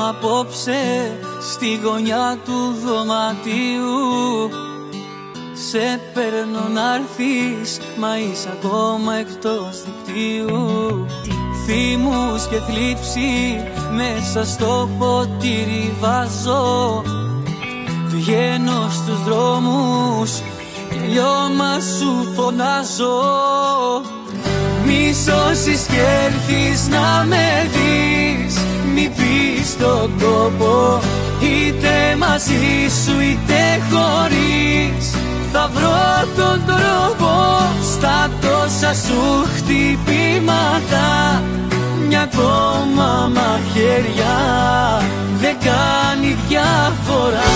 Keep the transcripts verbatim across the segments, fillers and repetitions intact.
απόψε στη γωνιά του δωματίου. Σε παίρνω να'ρθείς, μα είσαι ακόμα εκτός δικτύου. Θύμους και θλίψη μέσα στο ποτήρι βάζω. Βγαίνω στους δρόμους και λιώμα σου φωνάζω. Μη σώσεις κι έρθεις να με δεις, μη πεις τον κόπο, είτε μαζί σου είτε χωρίς. Θα βρω τον τρόπο στα τόσα σου χτυπήματα. Μια ακόμα μαχαίρια δεν κάνει διαφορά.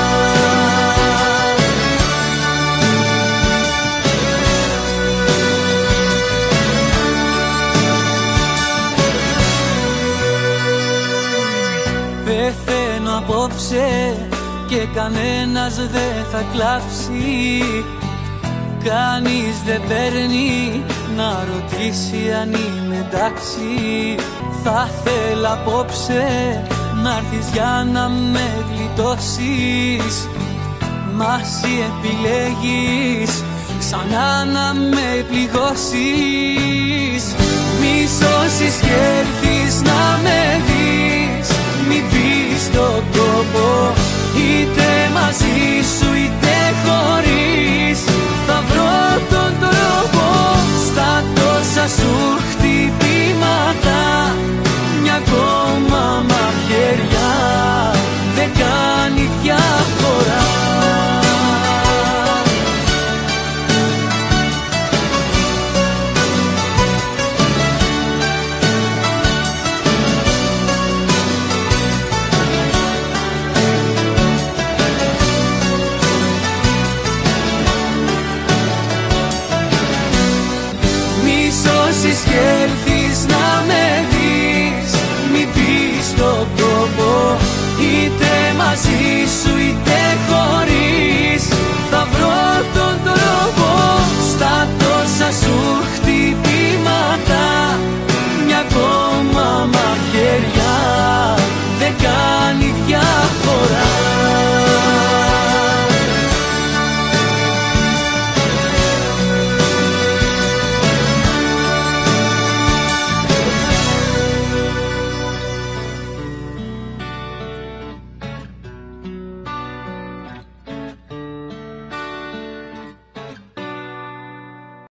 Πεθαίνω απόψε και κανένας δεν θα κλάψει. Κανείς δεν παίρνει να ρωτήσει αν είμαι εντάξει. Θα θέλα απόψε να'ρθεις για να με γλιτώσεις. Μα εσύ επιλέγεις ξανά να με πληγώσεις. Μη σώσεις κι έρθεις να με δεις, μη πεις τον κόπο, είτε μαζί σου είτε χωρίς. Θα βρω τον τρόπο στα τόσα σου χτυπήματα. Μια ακόμα μαχαίρια δεν κάνει διαφορά. Κι έρθεις να με δεις, μη πεις τον κόπο, είτε μαζί σου είτε χωρίς. Θα βρω τον τρόπο στα τόσα σου